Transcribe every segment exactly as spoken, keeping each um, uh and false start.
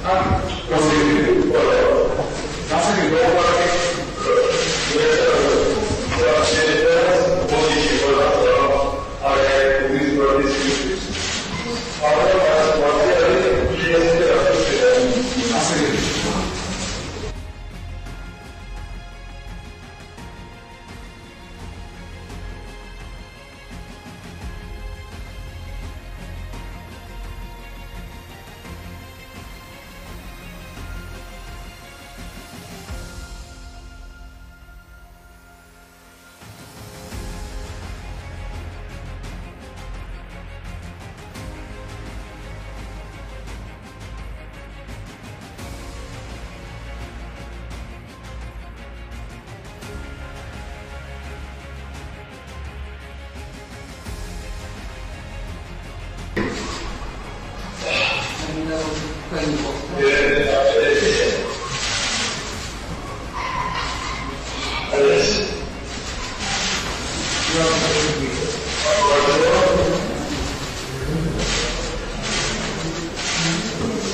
Ah, così, allora, basta che dopo guarda che la scelta undici quattro avere un discorso di scritto. Allora, guarda che gli essere la società, basta che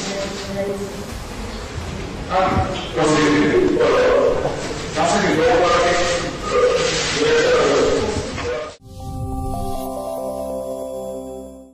Ah, così, allora, basta che dopo